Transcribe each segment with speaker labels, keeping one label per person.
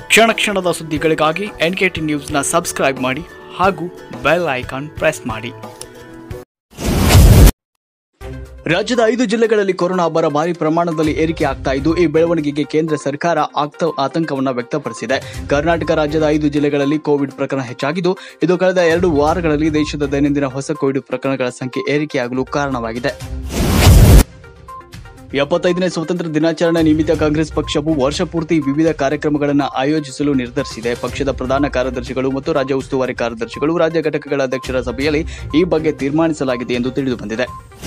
Speaker 1: ಕ್ಷಣ ಕ್ಷಣದ ಸುದ್ದಿಗಳಿಗಾಗಿ NKT ನ್ಯೂಸ್ನ ಸಬ್ಸ್ಕ್ರೈಬ್ ಮಾಡಿ ಹಾಗೂ ಬೆಲ್ ಐಕಾನ್ ಪ್ರೆಸ್ ಮಾಡಿ. ರಾಜ್ಯದ 5 ಜಿಲ್ಲೆಗಳಲ್ಲಿ ಕೊರೋನಾ ಅಬ್ಬರ ಭಾರಿ ಪ್ರಮಾಣದಲ್ಲಿ ಏರಿಕೆ ಆಗ್ತಾ ಇದ್ದು, ಈ ಬೆಳವಣಿಗೆಗೆ ಕೇಂದ್ರ ಸರ್ಕಾರ ಆತಂಕವನ್ನು ವ್ಯಕ್ತಪಡಿಸಿದೆ. ಕರ್ನಾಟಕ ರಾಜ್ಯದ 5 ಜಿಲ್ಲೆಗಳಲ್ಲಿ ಕೋವಿಡ್ ಪ್ರಕರಣ ಹೆಚ್ಚಾಗಿದ್ದು, ಇದು ಕಳೆದ 2 ವಾರಗಳಲ್ಲಿ ದೇಶದ ದೈನಂದಿನ ಹೊಸ ಕೋವಿಡ್ ಪ್ರಕರಣಗಳ ಸಂಖ್ಯೆ ಏರಿಕೆಯಾಗಲು ಕಾರಣವಾಗಿದೆ. 75ನೇ ಸ್ವಾತಂತ್ರ್ಯ ದಿನಾಚರಣೆ ನಿಮಿತ್ತ ಕಾಂಗ್ರೆಸ್ ಪಕ್ಷವು ವರ್ಷಪೂರ್ತಿ ವಿವಿಧ ಕಾರ್ಯಕ್ರಮಗಳನ್ನು ಆಯೋಜಿಸಲು ನಿರ್ಧರಿಸಿದೆ. ಪಕ್ಷದ ಪ್ರಧಾನ ಕಾರ್ಯದರ್ಶಿಗಳು ಮತ್ತು ರಾಜ್ಯ ಉಸ್ತುವಾರಿ ಕಾರ್ಯದರ್ಶಿಗಳು, ರಾಜ್ಯ ಘಟಕಗಳ ಅಧ್ಯಕ್ಷರ ಸಭೆಯಲ್ಲಿ ಈ ಬಗ್ಗೆ ತೀರ್ಮಾನಿಸಲಾಗಿದೆ ಎಂದು ತಿಳಿದುಬಂದಿದೆ.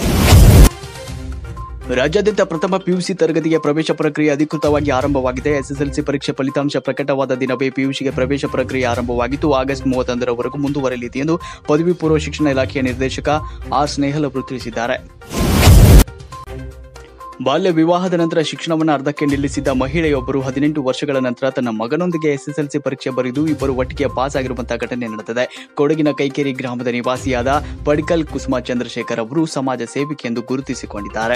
Speaker 1: ರಾಜ್ಯಾದ್ಯಂತ ಪ್ರಥಮ PUC ತರಗತಿಗೆ ಪ್ರವೇಶ ಪ್ರಕ್ರಿಯೆ ಅಧಿಕೃತವಾಗಿ ಆರಂಭವಾಗಿದೆ. SSLC ಪರೀಕ್ಷೆ ಫಲಿತಾಂಶ ಪ್ರಕಟವಾದ ದಿನವೇ PUCಗೆ ಪ್ರವೇಶ ಪ್ರಕ್ರಿಯೆ ಆರಂಭವಾಗಿದ್ದು, ಆಗಸ್ಟ್ 31ರವರೆಗೂ ಮುಂದುವರೆಯಲಿದೆ ಎಂದು ಪದವಿ ಪೂರ್ವ ಶಿಕ್ಷಣ ಇಲಾಖೆಯ ನಿರ್ದೇಶಕ R. ಸ್ನೇಹಲ್ ಅವರು ತಿಳಿಸಿದ್ದಾರೆ. ಬಾಲ್ಯ ವಿವಾಹದ ನಂತರ ಶಿಕ್ಷಣವನ್ನು ಅರ್ಧಕ್ಕೆ ನಿಲ್ಲಿಸಿದ್ದ ಮಹಿಳೆಯೊಬ್ಬರು 18 ವರ್ಷಗಳ ನಂತರ ತನ್ನ ಮಗನೊಂದಿಗೆ SSLC ಪರೀಕ್ಷೆ ಬರೆದು ಇಬ್ಬರು ಒಟ್ಟಿಗೆ ಪಾಸ್ ಆಗಿರುವಂತಹ ಘಟನೆ ನಡೆದಿದೆ. ಕೊಡಗಿನ ಕೈಕೇರಿ ಗ್ರಾಮದ ನಿವಾಸಿಯಾದ ಪಡಿಕಲ್ ಕುಸುಮ ಚಂದ್ರಶೇಖರ್ ಅವರು ಸಮಾಜ ಸೇವಕಿ ಎಂದು ಗುರುತಿಸಿಕೊಂಡಿದ್ದಾರೆ.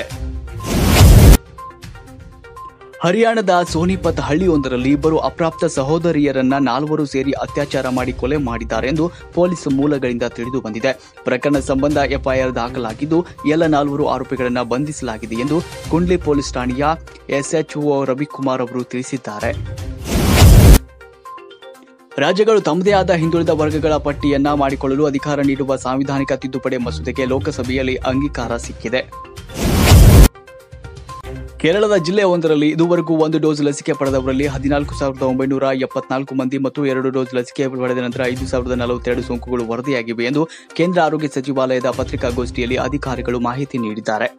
Speaker 1: ಹರಿಯಾಣದ ಸೋನಿಪತ್ ಹಳ್ಳಿಯೊಂದರಲ್ಲಿ ಇಬ್ಬರು ಅಪ್ರಾಪ್ತ ಸಹೋದರಿಯರನ್ನ 4 ಸೇರಿ ಅತ್ಯಾಚಾರ ಮಾಡಿ ಕೊಲೆ ಮಾಡಿದ್ದಾರೆ ಎಂದು ಪೊಲೀಸ್ ಮೂಲಗಳಿಂದ ತಿಳಿದು ಬಂದಿದೆ. ಪ್ರಕರಣ ಸಂಬಂಧ FIR ದಾಖಲಾಗಿದ್ದು, ಎಲ್ಲ 4 ಆರೋಪಿಗಳನ್ನು ಬಂಧಿಸಲಾಗಿದೆ ಎಂದು ಕುಂಡ್ಲಿ ಪೊಲೀಸ್ ಠಾಣೆಯ SHO ರವಿಕುಮಾರ್ ಅವರು ತಿಳಿಸಿದ್ದಾರೆ. ರಾಜ್ಯಗಳು ತಮ್ಮದೇ ಆದ ಹಿಂದುಳಿದ ವರ್ಗಗಳ ಪಟ್ಟಿಯನ್ನ ಮಾಡಿಕೊಳ್ಳಲು ಅಧಿಕಾರ ನೀಡುವ ಸಾಂವಿಧಾನಿಕ ತಿದ್ದುಪಡಿ ಮಸೂದೆಗೆ ಲೋಕಸಭೆಯಲ್ಲಿ ಅಂಗೀಕಾರ ಸಿಕ್ಕಿದೆ. ಕೇರಳದ ಜಿಲ್ಲೆಯೊಂದರಲ್ಲಿ ಇದುವರೆಗೂ 1 ಡೋಸ್ ಲಸಿಕೆ ಪಡೆದವರಲ್ಲಿ 14,974 ಮಂದಿ ಮತ್ತು 2 ಡೋಸ್ ಲಸಿಕೆ ಪಡೆದ ನಂತರ 5,042 ಸೋಂಕುಗಳು ವರದಿಯಾಗಿವೆ ಎಂದು ಕೇಂದ್ರ ಆರೋಗ್ಯ ಸಚಿವಾಲಯದ ಪತ್ರಿಕಾಗೋಷ್ಠಿಯಲ್ಲಿ ಅಧಿಕಾರಿಗಳು ಮಾಹಿತಿ ನೀಡಿದ್ದಾರೆ.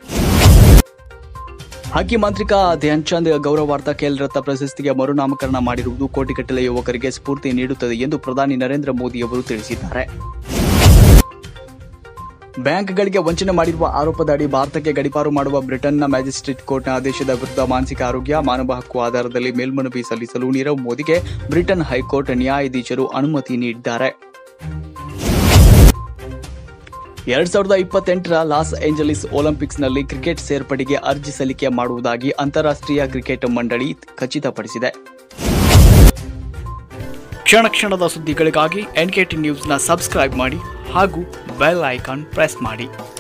Speaker 1: ಹಾಕಿ ಮಾಂತ್ರಿಕ ಧ್ಯಾನ್ ಚಂದ್ ಗೌರವಾರ್ಥ ಖೇಲ್ ರತ್ನ ಪ್ರಶಸ್ತಿಗೆ ಮರುನಾಮಕರಣ ಮಾಡಿರುವುದು ಕೋಟಿಗಟ್ಟಲೆ ಯುವಕರಿಗೆ ಸ್ಫೂರ್ತಿ ನೀಡುತ್ತದೆ ಎಂದು ಪ್ರಧಾನಿ ನರೇಂದ್ರ ಮೋದಿ ಅವರು ತಿಳಿಸಿದ್ದಾರೆ. ಬ್ಯಾಂಕ್ಗಳಿಗೆ ವಂಚನೆ ಮಾಡಿರುವ ಆರೋಪದಡಿ ಭಾರತಕ್ಕೆ ಗಡೀಪಾರು ಮಾಡುವ ಬ್ರಿಟನ್ನ ಮ್ಯಾಜಿಸ್ಟ್ರೇಟ್ ಕೋರ್ಟ್ನ ಆದೇಶದ ವಿರುದ್ಧ ಮಾನಸಿಕ ಆರೋಗ್ಯ, ಮಾನವ ಹಕ್ಕು ಆಧಾರದಲ್ಲಿ ಮೇಲ್ಮನವಿ ಸಲ್ಲಿಸಲು ನೀರವ್ ಮೋದಿಗೆ ಬ್ರಿಟನ್ ಹೈಕೋರ್ಟ್ ನ್ಯಾಯಾಧೀಶರು ಅನುಮತಿ ನೀಡಿದ್ದಾರೆ. 2028ರ ಲಾಸ್ ಏಂಜಲೀಸ್ ಒಲಿಂಪಿಕ್ಸ್ನಲ್ಲಿ ಕ್ರಿಕೆಟ್ ಸೇರ್ಪಡೆಗೆ ಅರ್ಜಿ ಸಲ್ಲಿಕೆ ಮಾಡುವುದಾಗಿ ಅಂತಾರಾಷ್ಟ್ರೀಯ ಕ್ರಿಕೆಟ್ ಮಂಡಳಿ ಖಚಿತಪಡಿಸಿದೆ. ಕ್ಷಣ ಕ್ಷಣದ ಸುದ್ದಿಗಳಿಗಾಗಿ NKT ನ್ಯೂಸ್ನ ಸಬ್ಸ್ಕ್ರೈಬ್ ಮಾಡಿ ಹಾಗೂ ಬೆಲ್ ಐಕಾನ್ ಪ್ರೆಸ್ ಮಾಡಿ.